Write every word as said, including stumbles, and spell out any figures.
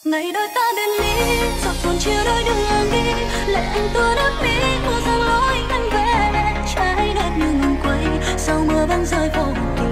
ngày đôi ta biệt ly, giọt buồn chia đôi đường đi, lệ anh tua nước mi, mưa giăng lối anh về, trái đất như ngừng quay, sau mưa băng rơi vô